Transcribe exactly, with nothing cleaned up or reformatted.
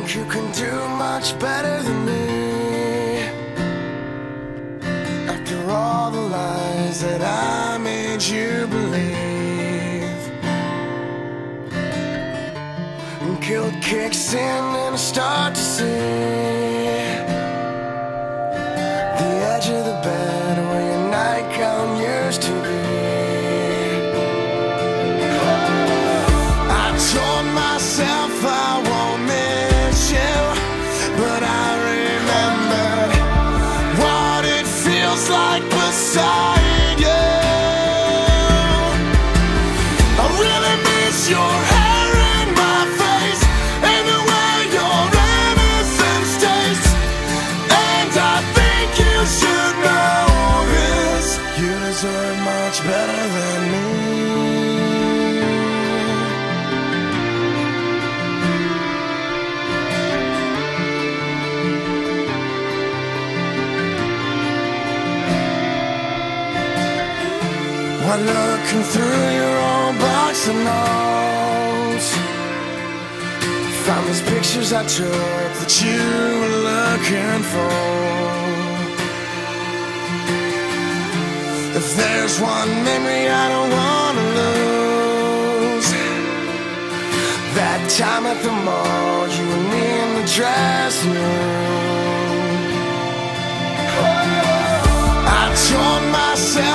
think you can do much better than me. After all the lies that I made you believe, and guilt kicks in and I start to see the edge of the bed where your nightgown used to be. I told myself I won't miss you, but I remembered what it feels like beside you. I really miss your hair in my face and the way your innocence tastes. And I think you should know this. You deserve much better than me. While looking through your old box of notes, found these pictures I took that you were looking for. If there's one memory I don't wanna lose, that time at the mall, you and me in the dressing room. I told myself